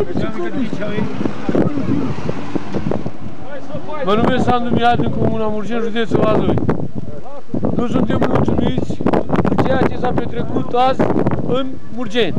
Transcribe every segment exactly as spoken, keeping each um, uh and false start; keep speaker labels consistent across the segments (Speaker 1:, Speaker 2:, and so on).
Speaker 1: Mă numesc Sandu Mihai din Comuna Murgeni, județul Vaslui. Nu suntem mulțumiți cu ceea ce s-a petrecut azi în Murgeni.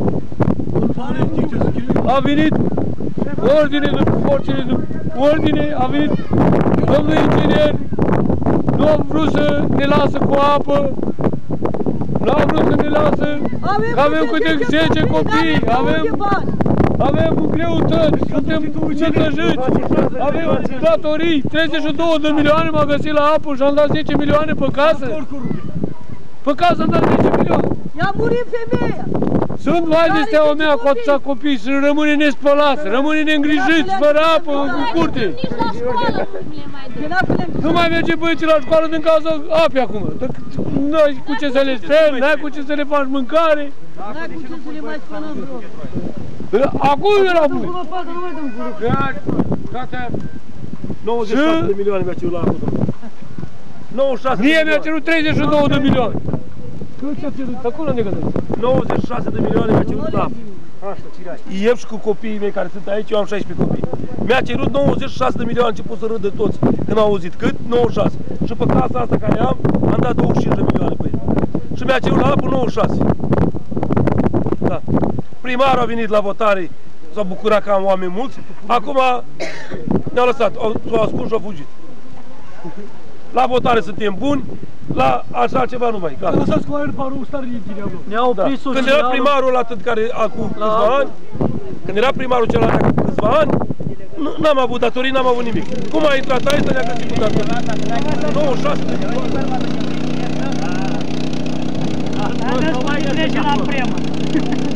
Speaker 1: A venit ordine de forțele de ordine, a venit domnul inginer, nu a vrut să ne lasă cu apă, nu a vrut să ne lasă, că avem câte zece copii, avem, avem greutăți, suntem sătăjiți, avem datorii, treizeci și două de milioane m-a găsit la apă și am dat zece milioane pe casă. Pe casă am dat zece milioane.
Speaker 2: I-a murit femeia.
Speaker 1: Sunt vai de steaua mea cu atâția copii, să rămâne nespălați, rămâne neîngrijiți, fără apă, în curte.
Speaker 3: Nici la școală
Speaker 1: nu mai merge băieții la școală din cauza apei acum. N-ai cu ce să le speli, n-ai cu ce să le faci mâncare.
Speaker 2: N-ai cu ce să le mai spălăm vreo.
Speaker 1: Acum era bun.
Speaker 4: nouăzeci și șase de milioane mi-a cerut la apă. nouăzeci și șase
Speaker 1: Mie mi-a cerut treizeci și două de milioane. Cât ți-a cerut? Acum nu negădă.
Speaker 4: nouăzeci și șase de milioane mi-a cerut la apă. Eu și cu copiii mei care sunt aici, eu am șaisprezece copii. Mi-a cerut nouăzeci și șase de milioane, a început să râd de toți când au auzit. Cât? nouăzeci și șase. Și pe casa asta care am, am dat douăzeci și cinci de milioane pe el. Și mi-a cerut la apă nouăzeci și șase. Da. Primarul a venit la votare, s-a bucurat că am oameni mulți. Acum ne-au lăsat, s-au ascuns și au fugit. La votare suntem buni, la așa ceva nu mai.
Speaker 1: Gata. Lăsați cu aer parul stare din
Speaker 4: ne-au da. Când era primarul atât care acum câțiva ani, când era primarul celălalt acum câțiva ani, n-am avut datorii, n-am avut nimic. Cum a intrat aici, ne-a găsit cu datorii. nouăzeci și șase de milioane.
Speaker 2: Mai trece la premă.